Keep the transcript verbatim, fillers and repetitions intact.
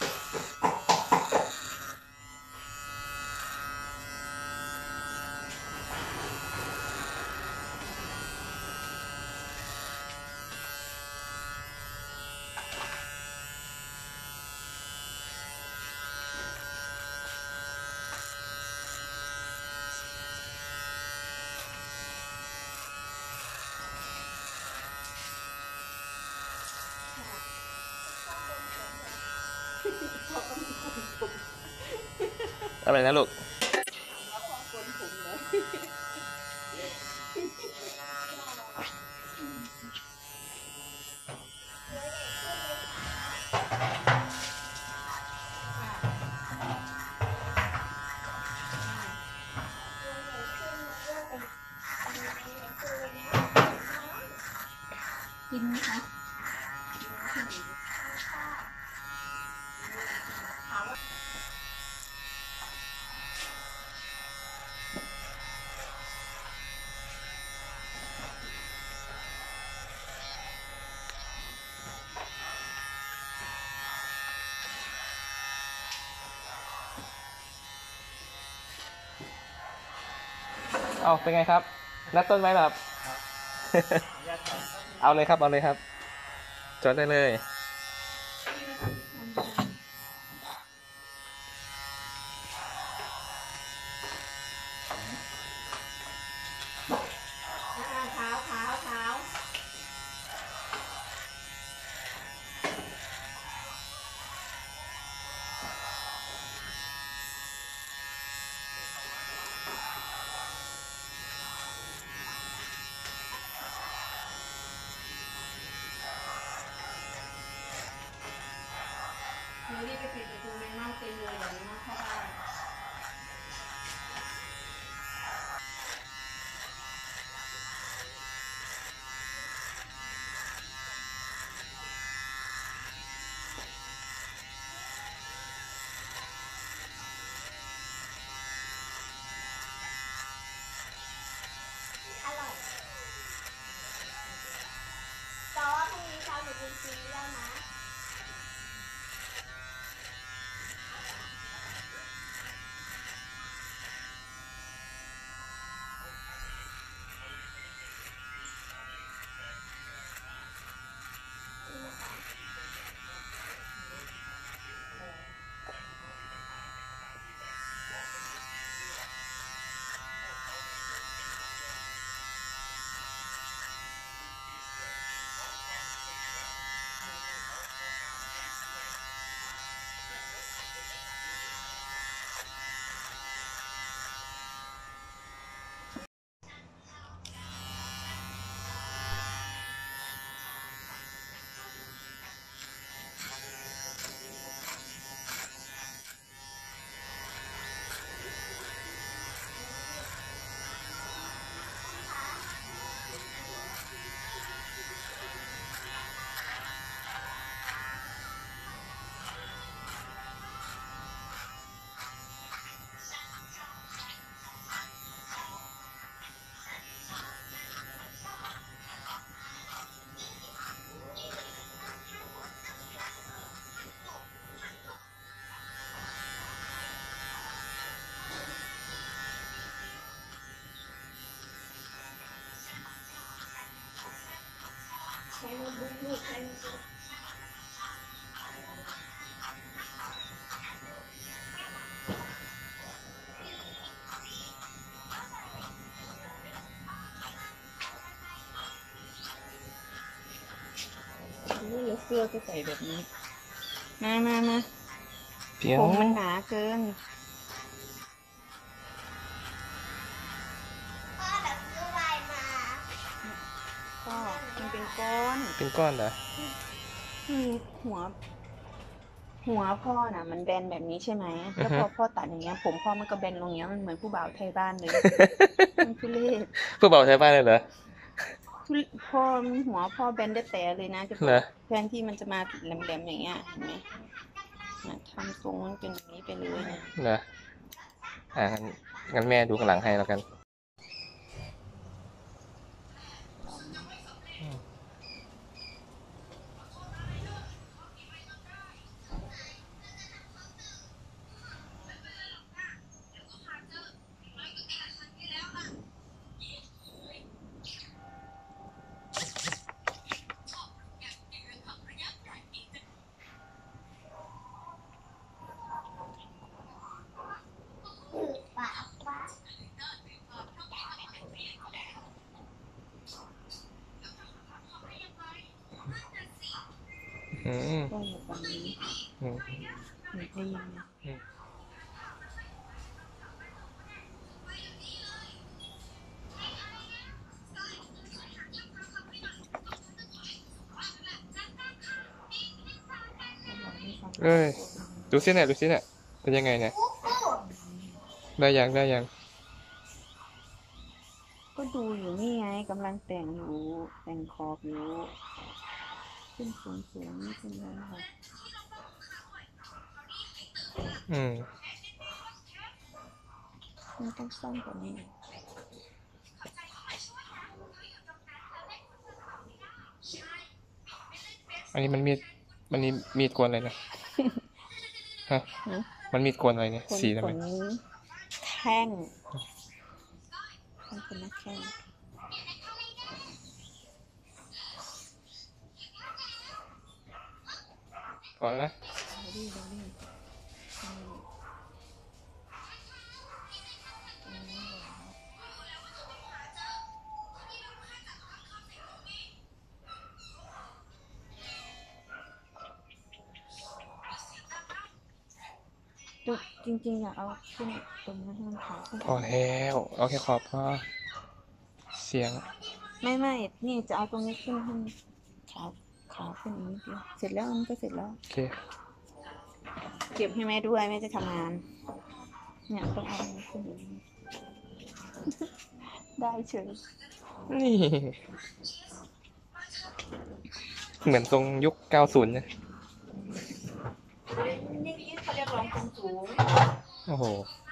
อะไรนะลูกกินไหมคะเอาเป็นไงครับนัดต้นไว้หรอครับ เอาเลยครับเอาเลยครับจอดได้เลยเท้าเท้าเท้าเดี๋ยวรีบไปปิดประตูแมงเม่าเต็มเลยเดี๋ยวแมงเม่าเข้าบ้านอร่อยแต่ว่าพรุ่งนี้เช้าหนูกินฟรีแล้วนะใช้โน้ตบุ๊กลูกใช้โน้ตบุ๊กนี่เสื้อจะใส่แบบนี้มามามาเดี๋ยวผมมันหนาเกินพ่อแบบซื้ออะไรมาก็มันเป็นก้อนเป็นก้อนเหรอคือหัว หัวพ่อน่ะ มันแบนแบบนี้ใช่ไหมแล้วพอพ่อตัดอย่างเงี้ยผมพ่อมันก็แบนลงเงี้ยมันเหมือนผู้บ่าวไทยบ้านเลย มันทุเรศผู้บ่าวใช้บ้านเลยเหรอทุพ่อหัวพ่อแบนได้แต่เลยนะจะเหรอแทนที่มันจะมาแหลมๆอย่างเงี้ยเห็นไหมน่ะทำทรงมันเป็นอย่างนี้ไปเลยนะเหรออ่างั้นงั้นแม่ดูข้างหลังให้แล้วกันอืมก็อยู่ตรงนี้อืมหนูได้ยินไหมอืมเขาบอกให้ฟังเอ้ย ดูสิเนี่ยดูสิเนี่ยเป็นยังไงเนี่ยได้ยังได้ยังก็ดูอยู่นี่ไงกำลังแต่งอยู่แต่งขอบอยู่ขึ้นสูงสูงนี่เป็นไรค่ะอืมมันต้องสั้นกว่านี้อันนี้มันมีดมันนี่มีดกวนอะไรนะฮะฮะมันมีดกวนอะไรเนี่ยคนสีทำขไมนแข้งคนคนนักแข้งก่อนนะเดี๋ยวดิเดี๋ยวดิอืมอืมดูจริงๆอยากเอาขึ้นตรงนั้นให้มันขาวขึ้นพอแล้วเอาแค่ขอบพอเสียงไม่ไม่นี่จะเอาตรงนี้ขึ้นให้มันขาวขาวขึ้นอีกนิดเดียวเสร็จแล้วมันก็เสร็จแล้วโอเคเก็บให้แม่ด้วยแม่จะทำงาน เนี่ยต้องเอาอันนี้ขึ้นอีกนิด ได้เฉยนี่ เหมือนทรงยุคเก้าสิบนะนี่เขาเรียกร้องความสูงโอ้โหเ